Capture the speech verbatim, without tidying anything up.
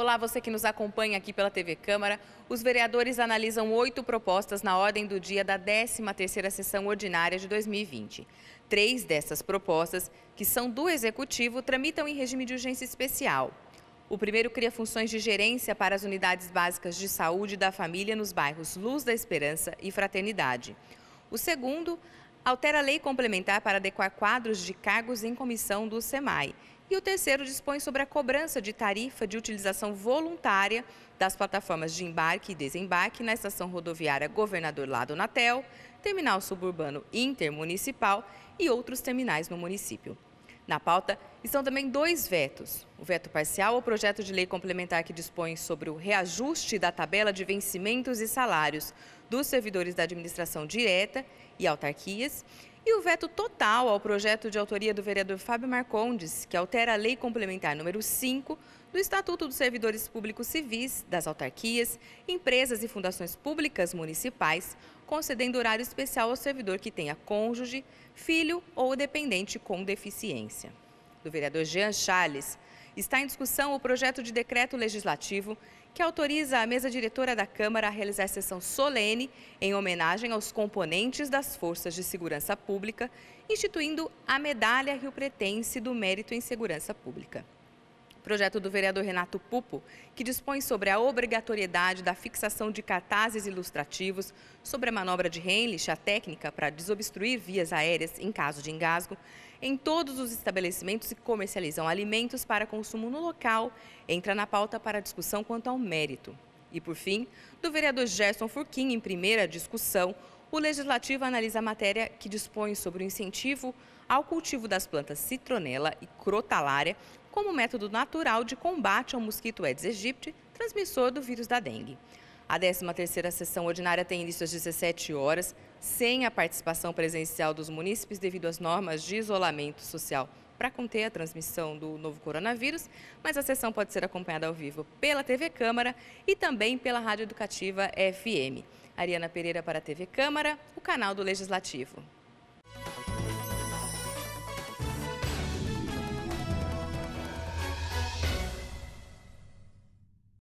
Olá, você que nos acompanha aqui pela T V Câmara. Os vereadores analisam oito propostas na ordem do dia da décima terceira sessão ordinária de dois mil e vinte. Três dessas propostas, que são do Executivo, tramitam em regime de urgência especial. O primeiro cria funções de gerência para as unidades básicas de saúde da família nos bairros Luz da Esperança e Fraternidade. O segundo altera a lei complementar para adequar quadros de cargos em comissão do SEMAI. E o terceiro dispõe sobre a cobrança de tarifa de utilização voluntária das plataformas de embarque e desembarque na estação rodoviária Governador Lado Natel, terminal suburbano intermunicipal e outros terminais no município. Na pauta estão também dois vetos. O veto parcial ao projeto de lei complementar que dispõe sobre o reajuste da tabela de vencimentos e salários dos servidores da administração direta e autarquias, e o veto total ao projeto de autoria do vereador Fábio Marcondes, que altera a lei complementar número cinco do Estatuto dos Servidores Públicos Civis, das autarquias, empresas e fundações públicas municipais, concedendo horário especial ao servidor que tenha cônjuge, filho ou dependente com deficiência. Do vereador Jean Charles, está em discussão o projeto de decreto legislativo que autoriza a mesa diretora da Câmara a realizar sessão solene em homenagem aos componentes das Forças de Segurança Pública, instituindo a Medalha Rio Pretense do Mérito em Segurança Pública. Projeto do vereador Renato Pupo, que dispõe sobre a obrigatoriedade da fixação de cartazes ilustrativos sobre a manobra de Heimlich, a técnica para desobstruir vias aéreas em caso de engasgo, em todos os estabelecimentos que comercializam alimentos para consumo no local, entra na pauta para discussão quanto ao mérito. E, por fim, do vereador Gerson Furquim, em primeira discussão, o Legislativo analisa a matéria que dispõe sobre o incentivo ao cultivo das plantas citronela e crotalária como método natural de combate ao mosquito Aedes aegypti, transmissor do vírus da dengue. A décima terceira sessão ordinária tem início às dezessete horas, sem a participação presencial dos munícipes devido às normas de isolamento social para conter a transmissão do novo coronavírus, mas a sessão pode ser acompanhada ao vivo pela T V Câmara e também pela Rádio Educativa F M. Ariana Pereira para a T V Câmara, o canal do Legislativo.